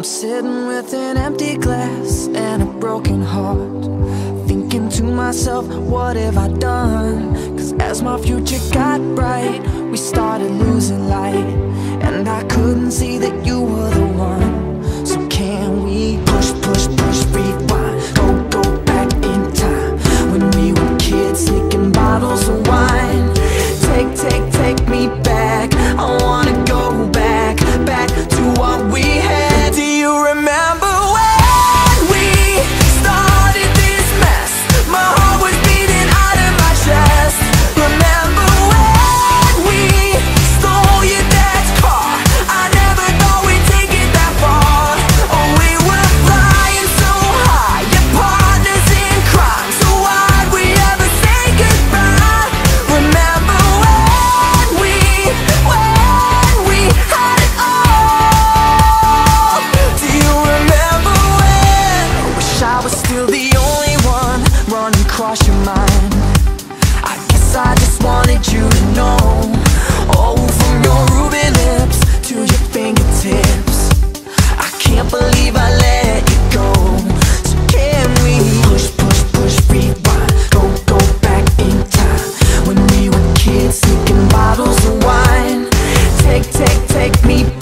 I'm sitting with an empty glass and a broken heart, thinking to myself, what have I done? Cause as my future got bright, we started losing light, and I couldn't see that you were the one. So can we push, push, push, rewind, go back in time, when we were kids sneaking bottles of wine? Take me back, I wanna go back to what we had. Do you remember when we started this mess? My heart was beating out of my chest. Remember when we stole your dad's car? I never thought we'd take it that far. Oh, we were flying so high, your partners in crime. So why'd we ever say goodbye? Remember when we had it all? Do you remember when? I wish I was still the only one running across your mind. I guess I just wanted you to know. Oh, from your ruby lips to your fingertips, I can't believe I let you go. So can we push, push, push, rewind, go back in time, when we were kids sneaking bottles of wine? Take me